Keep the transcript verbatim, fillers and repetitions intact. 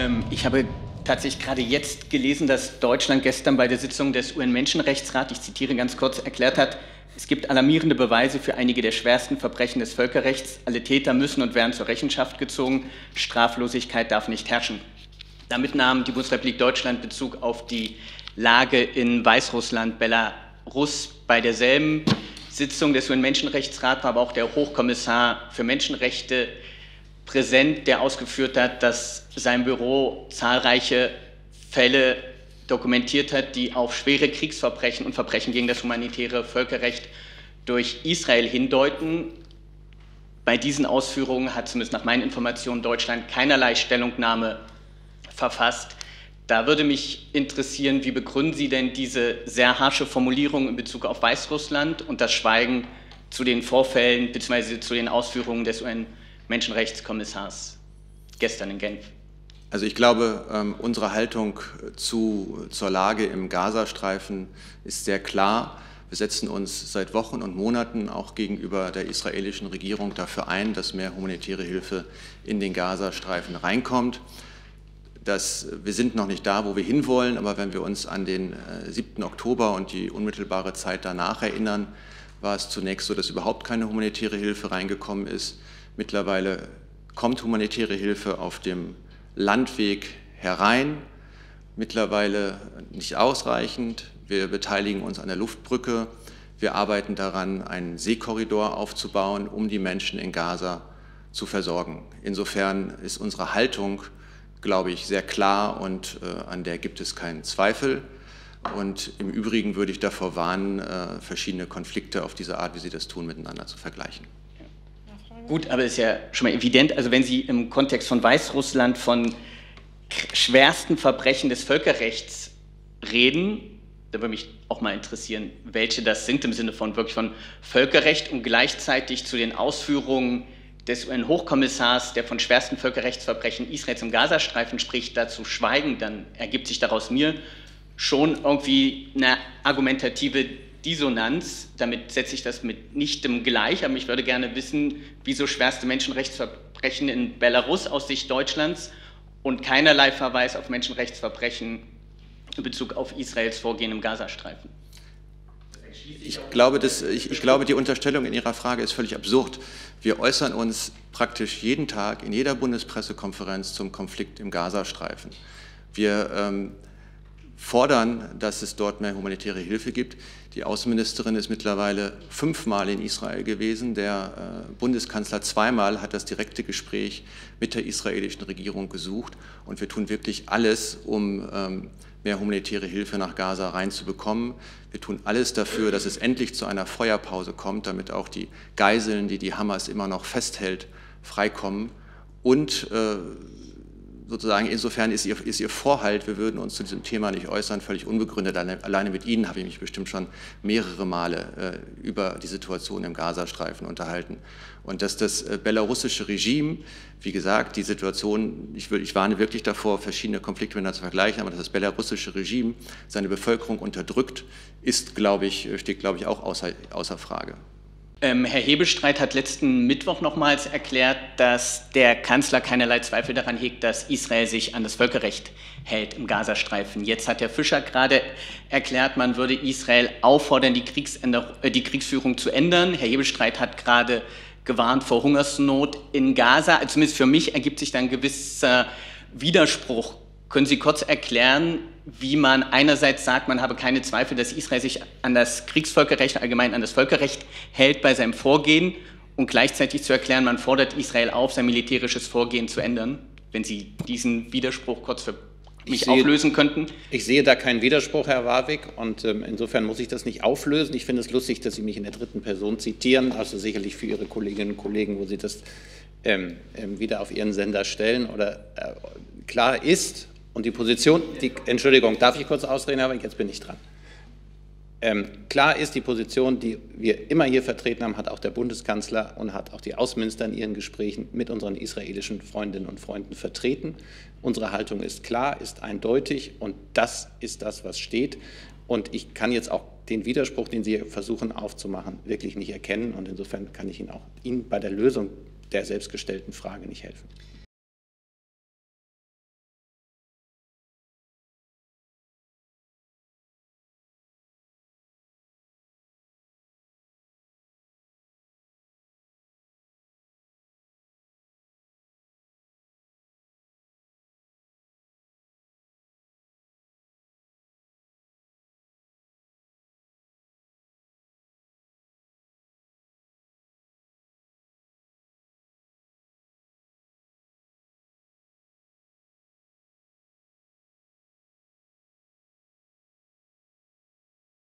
Ähm, ich habe tatsächlich gerade jetzt gelesen, dass Deutschland gestern bei der Sitzung des U N-Menschenrechtsrats, ich zitiere ganz kurz, erklärt hat, es gibt alarmierende Beweise für einige der schwersten Verbrechen des Völkerrechts. Alle Täter müssen und werden zur Rechenschaft gezogen. Straflosigkeit darf nicht herrschen. Damit nahm die Bundesrepublik Deutschland Bezug auf die Lage in Weißrussland, Belarus. Bei derselben Sitzung des U N-Menschenrechtsrats war aber auch der Hochkommissar für Menschenrechte präsent, der ausgeführt hat, dass sein Büro zahlreiche Fälle dokumentiert hat, die auf schwere Kriegsverbrechen und Verbrechen gegen das humanitäre Völkerrecht durch Israel hindeuten. Bei diesen Ausführungen hat zumindest nach meinen Informationen Deutschland keinerlei Stellungnahme verfasst. Da würde mich interessieren, wie begründen Sie denn diese sehr harsche Formulierung in Bezug auf Weißrussland und das Schweigen zu den Vorfällen bzw. zu den Ausführungen des U N-Menschenrechtskommissars gestern in Genf? Also ich glaube, unsere Haltung zu, zur Lage im Gazastreifen ist sehr klar. Wir setzen uns seit Wochen und Monaten auch gegenüber der israelischen Regierung dafür ein, dass mehr humanitäre Hilfe in den Gazastreifen reinkommt. Das, wir sind noch nicht da, wo wir hinwollen, aber wenn wir uns an den siebten Oktober und die unmittelbare Zeit danach erinnern, war es zunächst so, dass überhaupt keine humanitäre Hilfe reingekommen ist. Mittlerweile kommt humanitäre Hilfe auf dem Landweg herein, mittlerweile nicht ausreichend. Wir beteiligen uns an der Luftbrücke. Wir arbeiten daran, einen Seekorridor aufzubauen, um die Menschen in Gaza zu versorgen. Insofern ist unsere Haltung, glaube ich, sehr klar und äh, an der gibt es keinen Zweifel. Und im Übrigen würde ich davor warnen, äh, verschiedene Konflikte auf diese Art, wie Sie das tun, miteinander zu vergleichen. Gut, aber es ist ja schon mal evident, also wenn Sie im Kontext von Weißrussland von schwersten Verbrechen des Völkerrechts reden, da würde mich auch mal interessieren, welche das sind im Sinne von wirklich von Völkerrecht und gleichzeitig zu den Ausführungen des U N-Hochkommissars, der von schwersten Völkerrechtsverbrechen Israels im Gazastreifen spricht, dazu schweigen, dann ergibt sich daraus mir schon irgendwie eine argumentative Dissonanz. Damit setze ich das mit nichtem gleich, aber ich würde gerne wissen, wieso schwerste Menschenrechtsverbrechen in Belarus aus Sicht Deutschlands und keinerlei Verweis auf Menschenrechtsverbrechen in Bezug auf Israels Vorgehen im Gazastreifen. Ich glaube, das, ich, ich glaube, die Unterstellung in Ihrer Frage ist völlig absurd. Wir äußern uns praktisch jeden Tag in jeder Bundespressekonferenz zum Konflikt im Gazastreifen. Wir ähm, fordern, dass es dort mehr humanitäre Hilfe gibt. Die Außenministerin ist mittlerweile fünfmal in Israel gewesen. Der äh, Bundeskanzler zweimal hat das direkte Gespräch mit der israelischen Regierung gesucht. Und wir tun wirklich alles, um ähm, mehr humanitäre Hilfe nach Gaza reinzubekommen. Wir tun alles dafür, dass es endlich zu einer Feuerpause kommt, damit auch die Geiseln, die die Hamas immer noch festhält, freikommen. Und äh, sozusagen insofern ist ihr, ist ihr Vorhalt, wir würden uns zu diesem Thema nicht äußern, völlig unbegründet. Alleine mit Ihnen habe ich mich bestimmt schon mehrere Male äh, über die Situation im Gazastreifen unterhalten. Und dass das äh, belarussische Regime, wie gesagt, die Situation, ich, will, ich warne wirklich davor, verschiedene Konflikte miteinander zu vergleichen, aber dass das belarussische Regime seine Bevölkerung unterdrückt, ist, glaube ich, steht, glaube ich, auch außer, außer Frage. Ähm, Herr Hebestreit hat letzten Mittwoch nochmals erklärt, dass der Kanzler keinerlei Zweifel daran hegt, dass Israel sich an das Völkerrecht hält im Gazastreifen. Jetzt hat Herr Fischer gerade erklärt, man würde Israel auffordern, die, äh, die Kriegsführung zu ändern. Herr Hebestreit hat gerade gewarnt vor Hungersnot in Gaza. Also zumindest für mich ergibt sich da ein gewisser Widerspruch. Können Sie kurz erklären, wie man einerseits sagt, man habe keine Zweifel, dass Israel sich an das Kriegsvölkerrecht, allgemein an das Völkerrecht hält bei seinem Vorgehen und gleichzeitig zu erklären, man fordert Israel auf, sein militärisches Vorgehen zu ändern? Wenn Sie diesen Widerspruch kurz für mich sehe, auflösen könnten. Ich sehe da keinen Widerspruch, Herr Warwick, und ähm, insofern muss ich das nicht auflösen. Ich finde es lustig, dass Sie mich in der dritten Person zitieren, also sicherlich für Ihre Kolleginnen und Kollegen, wo Sie das ähm, ähm, wieder auf Ihren Sender stellen. Oder äh, klar ist, und die Position, die, Entschuldigung, darf ich kurz ausreden, aber jetzt bin ich dran. Ähm, klar ist, die Position, die wir immer hier vertreten haben, hat auch der Bundeskanzler und hat auch die Außenminister in ihren Gesprächen mit unseren israelischen Freundinnen und Freunden vertreten. Unsere Haltung ist klar, ist eindeutig und das ist das, was steht. Und ich kann jetzt auch den Widerspruch, den Sie versuchen aufzumachen, wirklich nicht erkennen. Und insofern kann ich Ihnen auch Ihnen bei der Lösung der selbstgestellten Frage nicht helfen.